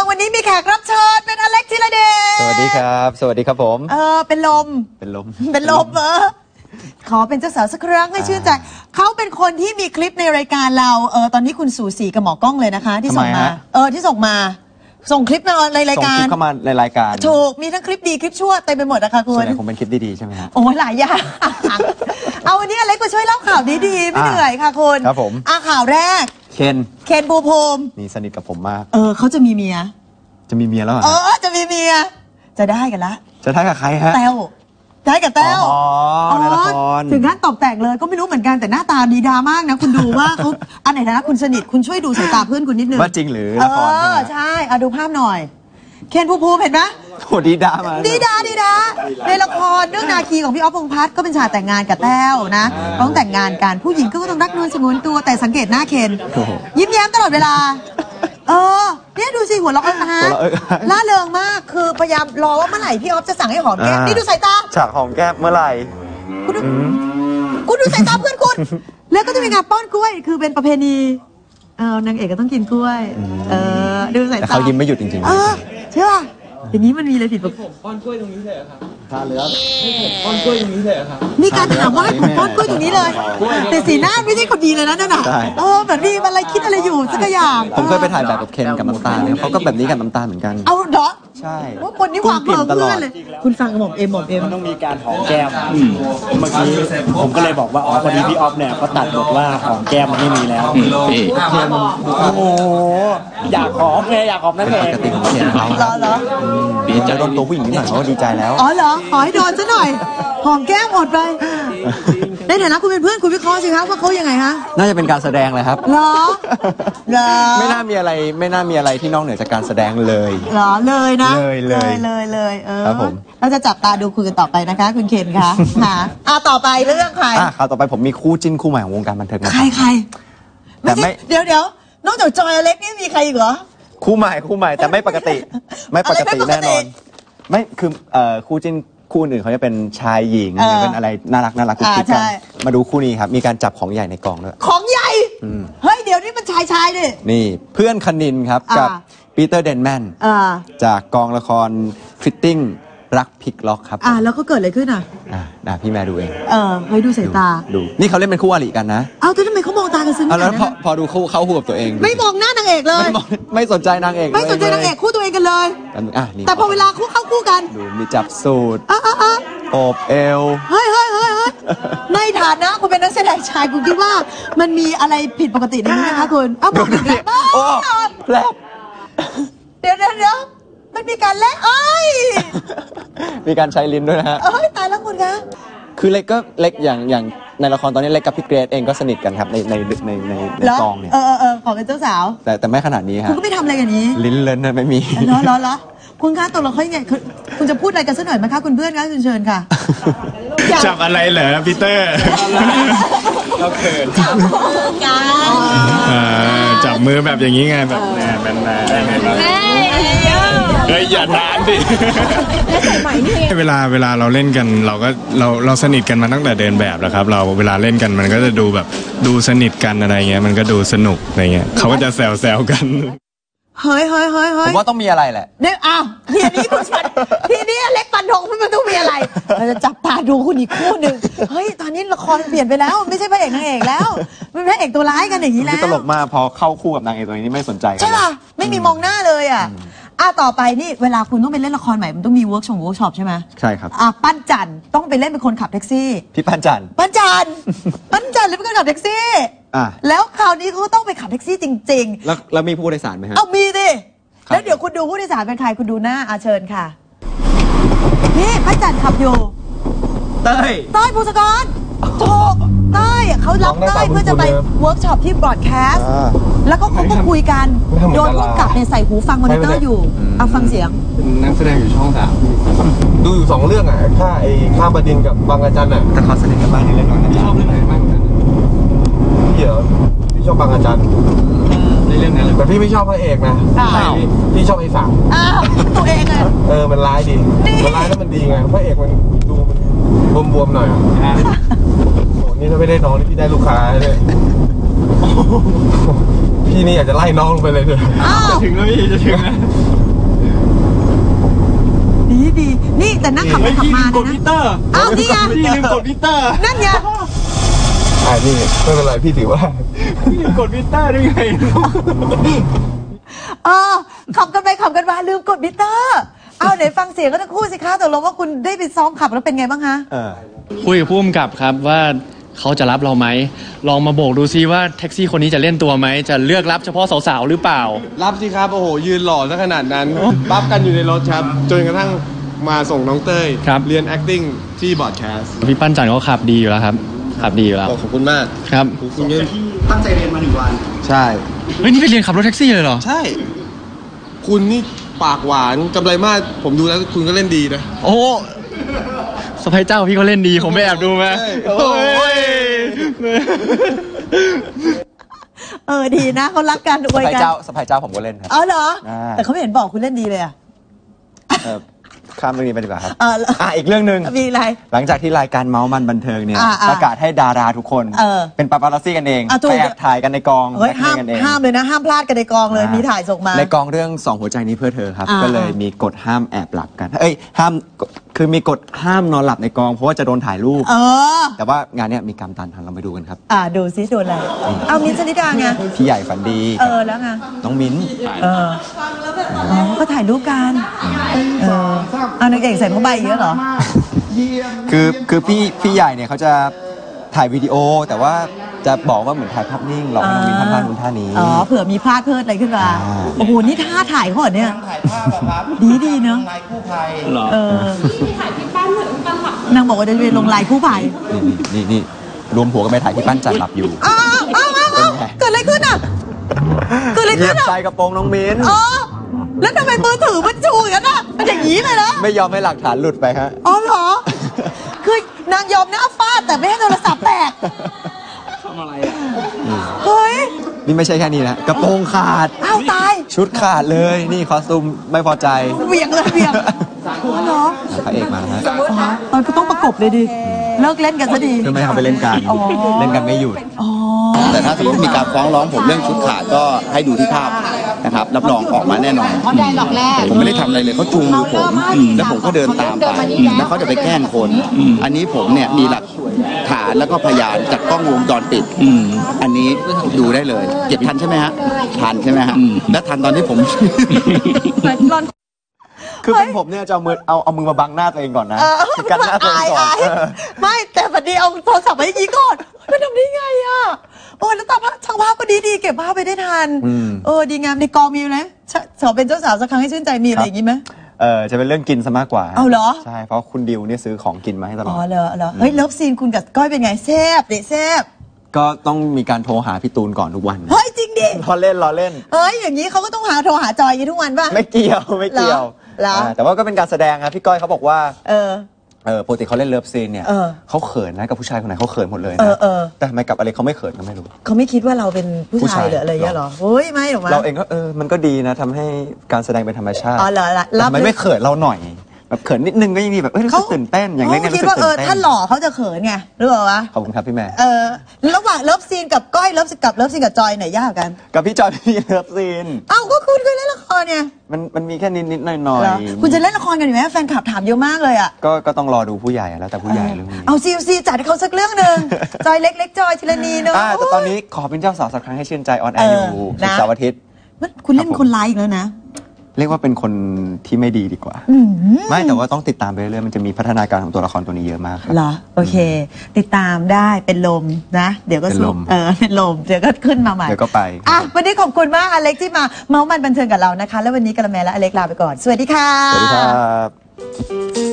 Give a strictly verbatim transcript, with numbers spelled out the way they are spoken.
วันนี้มีแขกรับเชิญเป็นอเล็กธีรเดชสวัสดีครับสวัสดีครับผมเออเป็นลมเป็นลมเป็นลมเออขอเป็นเจ้าสาวสักครั้งให้ชื่นใจเขาเป็นคนที่มีคลิปในรายการเราเออตอนนี้คุณสู่สีกับหมอกล้องเลยนะคะที่ส่งมาเออที่ส่งมาส่งคลิปมาในรายการส่งคลิปเข้ามาในรายการถูกมีทั้งคลิปดีคลิปชั่วเต็มไปหมดนะคะคุณส่วนใหญ่คงเป็นคลิปดีๆใช่ไหมครับโอ้ยหลายอย่างเอาวันนี้อเล็กมาช่วยเล่าข่าวดีๆไม่เหนื่อยค่ะคุณครับผมอ่ะข่าวแรกเคนเคนภูมิภูมินี่สนิทกับผมมากเออเขาจะมีเมียจะมีเมียแล้วเออจะมีเมียจะได้กันละจะได้กับใครฮะแต้วได้กับแต้วอ๋อในละครถึงขั้นตบแต่งเลยก็ไม่รู้เหมือนกันแต่หน้าตาดีดามากนะคุณดูว่าเขาอันไหนนะคุณสนิทคุณช่วยดูสายตาเพื่อนคุณนิดนึงว่าจริงหรือละครใช่ไหมใช่เอาดูภาพหน่อยเคนภูมิภูมิเห็นไหมโหดีดามาดีดาดีดาในละครเรื่องนาคีของพี่อ๊อฟพงษ์พัฒน์ก็เป็นฉากแต่งงานกับแต้วนะต้องแต่งงานกันผู้หญิงก็ต้องรักนวลสงวนตัวแต่สังเกตหน้าเคนยิ้มแย้มตลอดเวลาเออเนี่ยดูสิหัวเราะนะฮะล่าเริงมากคือพยายามรอว่าเมื่อไหร่พี่อ๊อฟจะสั่งให้หอมแก้มนี่ดูสายตาฉากหอมแก้มเมื่อไหร่คุณดูคุณดูสายตาเพื่อนคุณแล้วก็จะมีงานป้อนกล้วยคือเป็นประเพณีเออนางเอกก็ต้องกินกล้วยเออดูสายตาเขายิ้มไม่หยุดจริงๆเออใช่ป่ะอย่างนี้มันมีอะไรผิดปกติผมป้อนกล้วยตรงนี้เลยครับทานเลยครับผมป้อนกล้วยตรงนี้เลยครับมีการถามว่าให้ผมป้อนกล้วยตรงนี้เลยแต่สีหน้าไม่ใช่คนดีเลยนะนั่นน่ะเออแบบมีอะไรคิดอะไรอยู่สักอย่างผมเคยไปถ่ายแบบกับเคนกับน้ำตาลเขาก็แบบนี้กับน้ำตาลเหมือนกันเอาเหรอใช่ว่าคนนี้วางเพลิงเพื่อนเลยคุณฟังหม่อมเอ็มหม่อมเอ็มมันต้องมีการหอมแก้มเมื่อกี้ผมก็เลยบอกว่าอ๋อพอดีพี่ออฟเนี่ยเขาตัดบทว่าหอมแก้มมันไม่มีแล้วเคนโอ้โหอยากหอมไงอยากหอมนั่นเองปกติของเคนเขาเหรอเหรอดีใจโดนตัวผู้หญิงนิดหน่อยเขาก็ดีใจแล้วอ๋อเหรอขอให้โดนซะหน่อยหอมแก้มหมดไปในฐานะคุณเป็นเพื่อนคุณวิเคราะห์สิครับว่าเขายังไงฮะน่าจะเป็นการแสดงเลยครับเหรอเหรอไม่น่ามีอะไรไม่น่ามีอะไรที่นอกเหนือจากการแสดงเลยเหรอเลยนะเลยเลยเลยเลยเออครับผมเราจะจับตาดูคุยกันต่อไปนะคะคุณเคนคะค่ะอ่ะต่อไปเรื่องใครอ่ะข่าวต่อไปผมมีคู่จิ้นคู่ใหม่ของวงการบันเทิงใครใครแต่ไม่เดี๋ยวเดี๋ยวนอกจากจอยอเล็กนี่มีใครอีกเหรอคู่ใหม่คู่ใหม่แต่ไม่ปกติไม่ปกติแน่นอนไม่คือเอ่อคู่จิ้นคู่อื่นเขาจะเป็นชายหญิงหรือเป็นอะไรน่ารักน่ารักกุ๊กกิ๊กกันมาดูคู่นี้ครับมีการจับของใหญ่ในกองด้วยของใหญ่เฮ้ยเดี๋ยวนี้มันชายชายดินี่เพื่อนคณินครับกับปีเตอร์เดนแมนจากกองละครฟิตติ้งรักพลิกล็อกครับอ่าแล้วก็เกิดอะไรขึ้นอ่ะอ่านะพี่แม่ดูเองเออให้ดูสายตาดูนี่เขาเล่นเป็นคู่อริกันนะเอาแต่ทำไมเขามองตากันซึ้งแล้วพอพอดูคู่เขาคู่กับตัวเองไม่มองหน้านางเอกเลยไม่สนใจนางเอกไม่สนใจนางเอกคู่ตัวเองกันเลยอ่ะแต่พอเวลาคู่เข้าคู่กันดูมีจับสูทอ่ะอ่ะอ่ะโอบเอวเฮ้ยเฮ้ยเฮ้ยในฐานะคุณเป็นนักแสดงชายคุณคิดว่ามันมีอะไรผิดปกติในนี้ไหมคะคุณเอาบอกอีกแล้วโอ้แผลบเดี๋ยวเดี๋ยวเดี๋ยวมันมีการแลกเอ้ยมีการใช้ลิ้นด้วยนะฮะเอ้ยตายแล้วคุณคะคือเล็กก็เล็กอย่างอย่างในละครตอนนี้เล็กกับพี่เกรซเองก็สนิทกันครับในในในในในกองเนี่ยเออเออขอเป็นเจ้าสาวแต่แต่ไม่ขนาดนี้ฮะคุณก็ไม่ทำอะไรกันนี้ลิ้นเลินนะไม่มีเหรอเหรอเหรอคุณคะตัวเราเขาไงคุณจะพูดอะไรกันสักหน่อยไหมคะคุณเพื่อนคะคุณเชิญค่ะจับอะไรเหรอพีเตอร์เราเขินจับมือกันจับมือแบบอย่างนี้ไงแบบแหนเป็นแหนอะไรแบบเฮ้ยอย่านานดิเวลาเวลาเราเล่นกันเราก็เราเราสนิทกันมาตั้งแต่เดินแบบแล้วครับเราเวลาเล่นกันมันก็จะดูแบบดูสนิทกันอะไรเงี้ยมันก็ดูสนุกอะไรเงี้ยเขาก็จะแซวแซวกันเฮ้ยเฮ้ยเฮ้ยเฮ้ยผมว่าต้องมีอะไรแหละเนี่ยอ้าวทีนี้คุณชัดทีนี้เล็กปันธงมันต้องมีอะไรเราจะจับตาดูคุณอีกคู่หนึ่งเฮ้ยตอนนี้ละครเปลี่ยนไปแล้วไม่ใช่พระเอกนางเอกแล้วเป็นพระเอกตัวร้ายกันอย่างนี้แล้วตลกมากพอเข้าคู่กับนางเอกตัวนี้ไม่สนใจใช่ป่ะไม่มีมองหน้าเลยอ่ะอ่ะต่อไปนี่เวลาคุณต้องไปเล่นละครใหม่มันต้องมีเวิร์กช็อปเวิร์กช็อปใช่ไหมใช่ครับอ่ะปั้นจันต้องไปเล่นเป็นคนขับแท็กซี่พี่ปั้นจันปั้นจันปั้นจันเลยเป็นคนขับแท็กซี่อ่ะแล้วคราวนี้เขาต้องไปขับแท็กซี่จริงๆแล้วแล้วมีผู้โดยสารไหมฮะเอามีดิแล้วเดี๋ยวคุณดูผู้โดยสารเป็นใครคุณดูหน้าอาเชิญค่ะนี่ปั้นจันขับอยู่เต้ยเต้ยภูสกรถูกเต้ยเขารับเต้ยเพื่อจะไปเวิร์กช็อปที่บรอดแคสต์แล้วก็เขาก็คุยกันโดยผู้กำกับเนี่ยใส่หูฟังมอนิเตอร์อยู่เอาฟังเสียงนักแสดงอยู่ช่องสามดูอยู่สองเรื่องอ่ะค่าไอ้ข้ามบดินกับบางอาจารย์อ่ะแต่เขาสนิทกันบ้างในเรื่องนั้นชอบเรื่องไหนบ้างกันเดี๋ยวพี่ชอบบางอาจารย์ในเรื่องนั้นแต่พี่ไม่ชอบพระเอกนะพี่ชอบไอ้สามอ้าวตัวเองเลยเออมันร้ายดีมันร้ายแล้วมันดีไงพระเอกมันดูมันบวมๆหน่อยอ่ะโอ้นี่ถ้าไม่ได้น้องนี่พี่ได้ลูกค้าเลยพี่นี่อยากจะไล่น้องลงไปเลยเถอะอ้าวถึงแล้วพี่จะถึงแล้วดีดีนี่แต่นั่งขับไปขับมาเลยนะอ้าวนี่ไงพี่ลืมกดมิเตอร์นั่นไงอ่านี่ไม่เป็นไรพี่ถือว่าพี่ลืมกดมิเตอร์ได้ไงเออขับกันไปขับกันมาลืมกดมิเตอร์เอาไหนฟังเสียงก็ทั้งคู่สิคะตกลงว่าคุณได้ไปซ้อมขับแล้วเป็นไงบ้างคะเออคุยกับผู้กำกับครับว่าเขาจะรับเราไหมลองมาโบกดูซิว่าแท็กซี่คนนี้จะเล่นตัวไหมจะเลือกรับเฉพาะสาวๆหรือเปล่ารับสิครับโอ้โหยืนหล่อซะขนาดนั้นปั๊บกันอยู่ในรถครับจนกระทั่งมาส่งน้องเต้ยครับเรียน acting ที่บอร์ดแคสต์พี่ปั้นจันเขาขับดีอยู่แล้วครับขับดีอยู่แล้วขอบคุณมากครับคุณยืนตั้งใจเรียนมาหนึ่งวันใช่เฮ้ยนี่ไปเรียนขับรถแท็กซี่เลยเหรอใช่ คุณนี่ปากหวานกำไรมากผมดูแล้วคุณก็เล่นดีนะโอ้สไปเจ้าพี่เขาเล่นดีผมไปแอบดูมาใช่โอ้ยเออดีนะเขารักกันอสวยภายกันเจ้าสภายเจ้าผมก็เล่นครับอ๋อเหรออ่าแต่เขาไม่เห็นบอกคุณเล่นดีเลยอะเออข้ามเรื่องนี้ไปดีกว่าครับเอออ่ะอีกเรื่องหนึ่งมีอะไรหลังจากที่รายการเมาส์มันบันเทิงเนี่ยอ่าอ่าประกาศให้ดาราทุกคนเออเป็นปาปารัสซี่กันเองอ่ะถูกไปแอบถ่ายกันในกองเฮ้ยนักห้ามเรียนกันเองห้ามเลยนะ ห้ามพลาดกันในกองเลยอ่ามีมีถ่ายส่งมาในกองเรื่องสองหัวใจนี้เพื่อเธอครับอ่าก็เลยมีกฎห้ามแอบหลับกัน เอ้ยห้ามคือมีกฎห้ามนอนหลับในกองเพราะว่าจะโดนถ่ายรูปเออแต่ว่างานเนี้ยมีกรรมตันทันเราไปดูกันครับอ่าดูซิโดนอะไรเอามิ้นท์ชนิดาไงพี่ใหญ่ฝันดีเออแล้วไงน้องมิ้นเอออ๋อก็ถ่ายรูปกันเออเอานางเอกใส่ผ้าใบเยอะเหรอคือคือพี่พี่ใหญ่เนี่ยเขาจะถ่ายวิดีโอ แต่ว่าจะบอกว่าเหมือนถ่ายภาพนิ่งหลอกให้น้องมิ้นทำท่านู้นท่านี้อ๋อเผื่อมีพลาดเพลิดอะไรขึ้นมาอ่าโอ้โหนี่ท่าถ่ายเขาเหรอเนี่ยดีดีเนาะเออนางบอกว่าจะไปลงลายคู่ภัยนี่นี่นี่รวมหัวกันไปถ่ายที่ปั้นจันหลับอยู่อ้าวอ้าวอ้าวอ้าวเกิดอะไรขึ้นอ่ะเกิดอะไรเหยีขึ้ยนบอ่ะชายกระโปรงน้องมิ้นอ๋อแล้วทำไมมือถือมันจูอย่างนั้นอ่ะมันอย่างนี้เลยนะไม่ยอมให้หลักฐานหลุดไปฮะอ๋อเหรอ คือนางยอมหน้าฟาดแต่ไม่ให้โทรศัพท์แตกทำอะไรอ่ะเฮ้ยนี่ไม่ใช่แค่นี้นะกระโปรงขาดอ้าวตายชุดขาดเลยนี่คอสตูมไม่พอใจเหวี่ยงเลยเหวี่ยงอ๋อเหรอพระเอกมาแล้วฮะอ๋อตอนก็ต้องประกบเลยดิ เลิกเล่นกันซะดีเพื่อไม่ให้เขาไปเล่นกันอ๋อเล่นกันไม่หยุดอ๋อแต่ถ้าสมมติมีการฟ้องร้องผมเรื่องชุดขาดก็ให้ดูที่ภาพนะครับรับรองออกมาแน่นอนเขาได้ดอกแรกผมไม่ได้ทำอะไรเลยเขาจูงมือผมแล้วผมก็เดินตามไปแล้วเขาจะไปแกล้งคน อันนี้ผมเนี่ยมีหลักฐานแล้วก็พยานจากกล้องวงจรปิดอันนี้ดูได้เลยเก็บทันใช่ไหมฮะทันใช่ไหมฮะและทันตอนที่ผมคือเป็นผมเนี่ยจะเอามือเอาเอามือมาบังหน้าตัวเองก่อนนะเออคือกันหน้าตัวเองก่อนายเออไม่แต่บัดนี้เอาโทรศัพท์ไปยิงก่อนไม่ทำได้ไงอ่ะโอ้ยแล้วตาภาพช่างภาพก็ดีดีๆเก็บภาพไปได้ทันอืมเออดีงามในกองมีไหมขอเป็นเจ้าสาวสักครั้งให้ชื่นใจมีอะไรอย่างงี้ไหมเออจะเป็นเรื่องกินซะมากกว่าเอาเหรอใช่เพราะคุณดิวเนี่ยซื้อของกินมาให้ตลอ๋ออดเหรอเหรอเฮ้ยเลิฟซีนคุณกับก้อยเป็นไงแซ่บเด็แซ่บก็ต้องมีการโทรหาพี่ตูนก่อนทุกวันเฮ้ยจริงดิล้อเล่นล้อเล่นเฮ้ยอย่างนี้เขาก็ต้องหาโทรหาจอยกันทุกวันป่ะไม่เกี่ยวไม่เกี่ยวเหรออ่าแต่ว่าก็เป็นการแสดงครับพี่ก้อยเขาบอกว่าเออเออปกติเขาเล่นเลิฟซีนเนี่ยเออเขาเขินนะกับผู้ชายคนไหนเขาเขินหมดเลยเอนะอเออแต่ทำไมกับอะไรเขาไม่เขินก็ไม่รู้เขาไม่คิดว่าเราเป็นผู้ผู้ชาชาย ยหรืออะไรเงี้ยเหรอเฮ้ยไม่หรอกมั้งเราเองก็เออมันก็ดีนะทำให้การแสดงเป็นธรรมชาติอ๋อเหรอละแต่รับทำไมไม่เขินเราหน่อยแบบเขินนิดนึงก็ยังดีแบบเอ้ยรู้สึกตื่นเต้นอย่างเล็กเนี่ยคิรู้ดสึกว่าเอตื่อนเต้นถ้าหล่อเขาจะเขินไงหรือเปล่าวะขอบคุณครับพี่แม่เออระหว่างเลิฟซีนกับก้อยเลิฟกับเลิฟซีนกับจอยไหนยากกันกับพี่จอยพี่เลิฟซีนเอ้าก็คุณเคยเล่นละครเนี่ยมันมันมีแค่นิดนิดๆหน่อยหน่อยเหรอคุณจะเล่นละครกันอยู่ไหมแฟนคลับถามเยอะมากเลยอ่ะก็ก็ต้องรอดูผู้ใหญ่อะแล้วแต่ผู้ใหญ่เรื่องนี้เอาซีซีจัดให้เขาสักเรื่องหนึ่ง จอยเล็กๆจอยทีละนีเนาะอ่าแต่ตอนนี้ขอเป็นเจ้าสาวสักครั้งให้ชื่นใจออนแอร์อยู่เออศุกนะร์เสาร์อาทิตย์มันคุณเล่นคนร้ายอีกแล้วนะเรียกว่าเป็นคนที่ไม่ดีดีกว่าอืมไม่แต่ว่าต้องติดตามไปเรื่อยๆมันจะมีพัฒนาการของตัวละครตัวนี้เยอะมากครับเหรอโอเค ติดตามได้เป็นลมนะ เดี๋ยวก็เป็นลมเออเป็นลมเดี๋ยวก็ขึ้นมาใหม่เดี๋ยวก็ไปอ่ะวันนี้ขอบคุณมากอเล็กที่มาเมาส์มันบันเทิงกับเรานะคะ แล้ววันนี้กระแมและอเล็กลาไปก่อน สวัสดีค่ะสวัสดีครับ